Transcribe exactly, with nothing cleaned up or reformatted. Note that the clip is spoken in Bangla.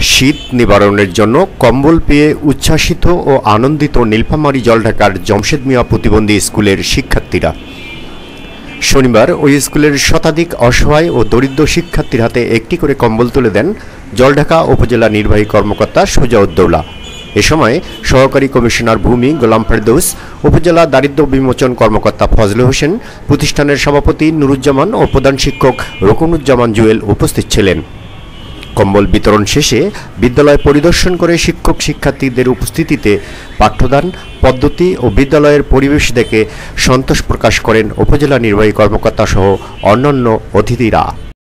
শীত নিবারণের জন্য কম্বল পেয়ে উচ্ছ্বাসিত ও আনন্দিত নীলফামারী জলঢাকার জমশেদ মিয়া প্রতিবন্ধী স্কুলের শিক্ষার্থীরা। শনিবার ওই স্কুলের শতাধিক অসহায় ও দরিদ্র শিক্ষার্থীর হাতে একটি করে কম্বল তুলে দেন জলঢাকা উপজেলা নির্বাহী কর্মকর্তা সুজাউদ্দৌলা। এ সময় সহকারী কমিশনার ভূমি গোলাম ফেরদৌস, উপজেলা দারিদ্র্য বিমোচন কর্মকর্তা ফজলে হোসেন, প্রতিষ্ঠানের সভাপতি নুরুজ্জামান ও প্রধান শিক্ষক রকুনুজ্জামান জুয়েল উপস্থিত ছিলেন। কম্বল বিতরণ শেষে বিদ্যালয় পরিদর্শন করে শিক্ষক শিক্ষার্থীদের উপস্থিতিতে পাঠ্যদান পদ্ধতি ও বিদ্যালয়ের পরিবেশ দেখে সন্তোষ প্রকাশ করেন উপজেলা নির্বাহী কর্মকর্তা সহ অন্যান্য অতিথিরা।